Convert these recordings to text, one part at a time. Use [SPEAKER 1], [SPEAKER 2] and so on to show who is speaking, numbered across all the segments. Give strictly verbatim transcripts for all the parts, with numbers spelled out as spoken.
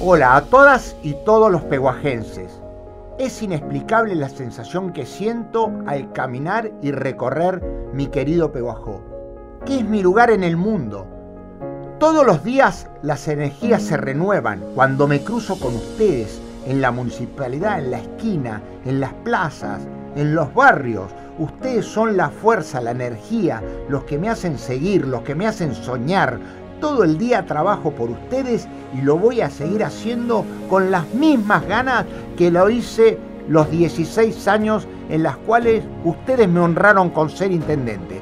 [SPEAKER 1] Hola a todas y todos los peguajenses. Es inexplicable la sensación que siento al caminar y recorrer mi querido Peguajó, que es mi lugar en el mundo. Todos los días las energías se renuevan cuando me cruzo con ustedes en la municipalidad, en la esquina, en las plazas, en los barrios. Ustedes son la fuerza, la energía, los que me hacen seguir, los que me hacen soñar. Todo el día trabajo por ustedes y lo voy a seguir haciendo con las mismas ganas que lo hice los dieciséis años en las cuales ustedes me honraron con ser intendente.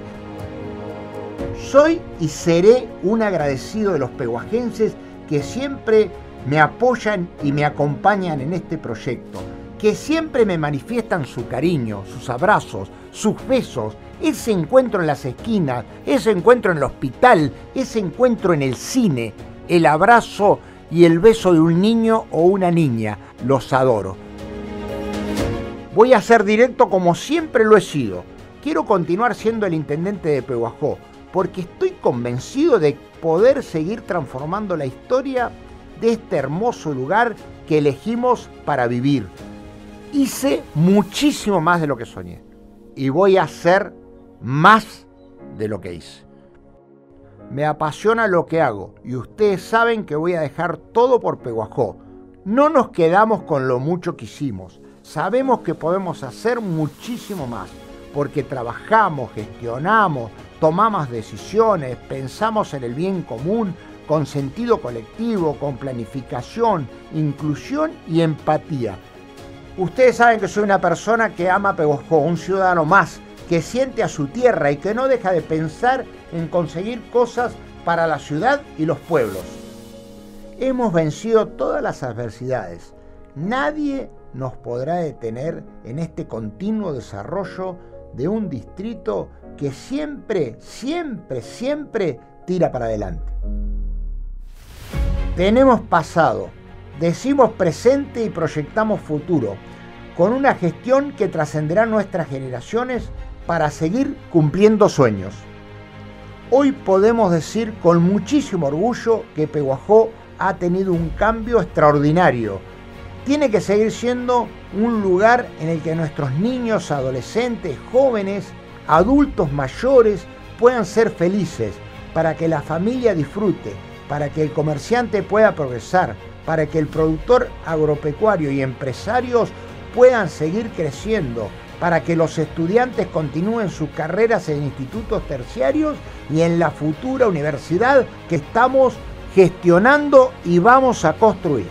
[SPEAKER 1] Soy y seré un agradecido de los peguajenses que siempre me apoyan y me acompañan en este proyecto, que siempre me manifiestan su cariño, sus abrazos, sus besos, ese encuentro en las esquinas, ese encuentro en el hospital, ese encuentro en el cine, el abrazo y el beso de un niño o una niña. Los adoro. Voy a ser directo como siempre lo he sido. Quiero continuar siendo el intendente de Peguajó, porque estoy convencido de poder seguir transformando la historia de este hermoso lugar que elegimos para vivir. Hice muchísimo más de lo que soñé y voy a hacer más de lo que hice. Me apasiona lo que hago y ustedes saben que voy a dejar todo por Peguajó. No nos quedamos con lo mucho que hicimos. Sabemos que podemos hacer muchísimo más porque trabajamos, gestionamos, tomamos decisiones, pensamos en el bien común con sentido colectivo, con planificación, inclusión y empatía. Ustedes saben que soy una persona que ama Peguajó, un ciudadano más, que siente a su tierra y que no deja de pensar en conseguir cosas para la ciudad y los pueblos. Hemos vencido todas las adversidades. Nadie nos podrá detener en este continuo desarrollo de un distrito que siempre, siempre, siempre tira para adelante. Tenemos pasado, decimos presente y proyectamos futuro, con una gestión que trascenderá nuestras generaciones para seguir cumpliendo sueños. Hoy podemos decir con muchísimo orgullo que Peguajó ha tenido un cambio extraordinario. Tiene que seguir siendo un lugar en el que nuestros niños, adolescentes, jóvenes, adultos mayores puedan ser felices, para que la familia disfrute, para que el comerciante pueda progresar, para que el productor agropecuario y empresarios puedan seguir creciendo, para que los estudiantes continúen sus carreras en institutos terciarios y en la futura universidad que estamos gestionando y vamos a construir.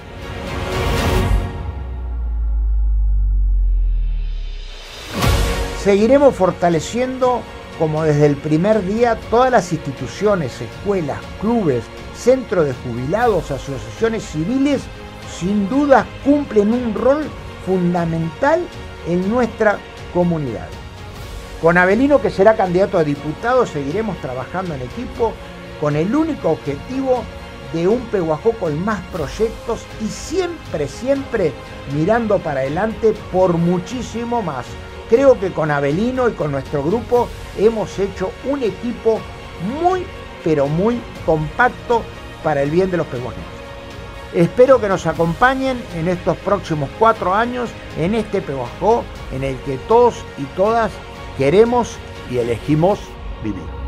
[SPEAKER 1] Seguiremos fortaleciendo, como desde el primer día, todas las instituciones, escuelas, clubes, centros de jubilados, asociaciones civiles, sin duda cumplen un rol fundamental en nuestra comunidad. Con Avelino, que será candidato a diputado, seguiremos trabajando en equipo con el único objetivo de un Peguajó con más proyectos y siempre, siempre mirando para adelante por muchísimo más. Creo que con Avelino y con nuestro grupo hemos hecho un equipo muy, pero muy compacto para el bien de los peguajeños. Espero que nos acompañen en estos próximos cuatro años en este Peguajó en el que todos y todas queremos y elegimos vivir.